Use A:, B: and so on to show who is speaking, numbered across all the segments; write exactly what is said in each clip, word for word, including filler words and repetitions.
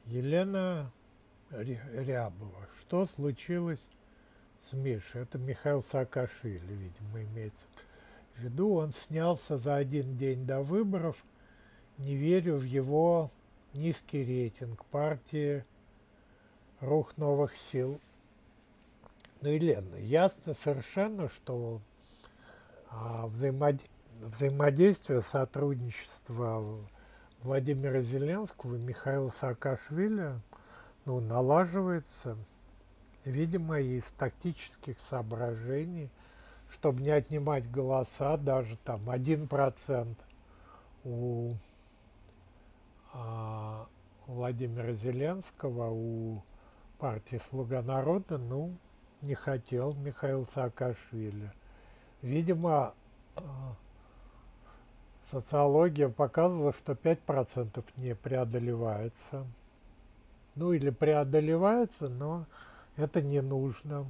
A: Елена Рябова. Что случилось с Мишей? Это Михаил Саакашвили, видимо, имеется в виду. Он снялся за один день до выборов. Не верю в его низкий рейтинг партии «Рух новых сил». Ну, Елена, ясно совершенно, что а, взаимод... взаимодействие, сотрудничество Владимира Зеленского и Михаила Саакашвили ну, налаживается, видимо, из тактических соображений, чтобы не отнимать голоса, даже там один процент у а, Владимира Зеленского, у партии «Слуга народа», ну, не хотел Михаил Саакашвили. Видимо, социология показывала, что пять процентов не преодолевается. Ну или преодолевается, но это не нужно.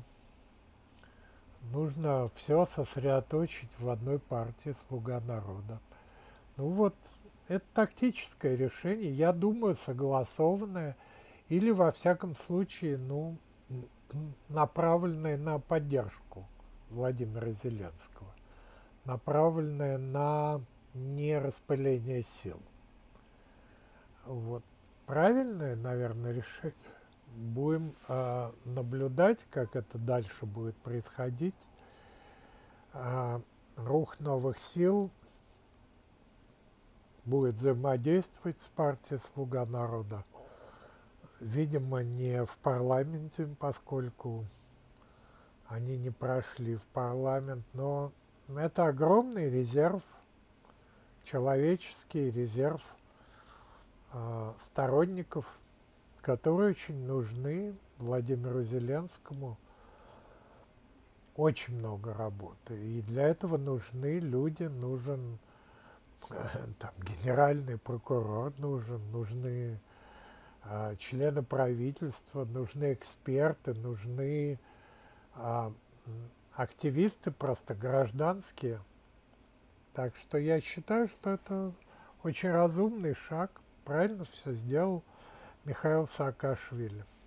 A: Нужно все сосредоточить в одной партии «Слуга народа». Ну вот, это тактическое решение, я думаю, согласованное или, во всяком случае, ну, направленное на поддержку Владимира Зеленского, направленное на нераспыление сил. Вот. Правильное, наверное, решение. Будем э, наблюдать, как это дальше будет происходить. Э, рух новых сил будет взаимодействовать с партией «Слуга народа». Видимо, не в парламенте, поскольку они не прошли в парламент, но это огромный резерв, человеческий резерв э, сторонников, которые очень нужны Владимиру Зеленскому. Очень много работы. И для этого нужны люди, нужен там, генеральный прокурор, нужен, нужны э, члены правительства, нужны эксперты, нужны э, активисты просто гражданские. Так что я считаю, что это очень разумный шаг. Правильно все сделал Михаил Саакашвили.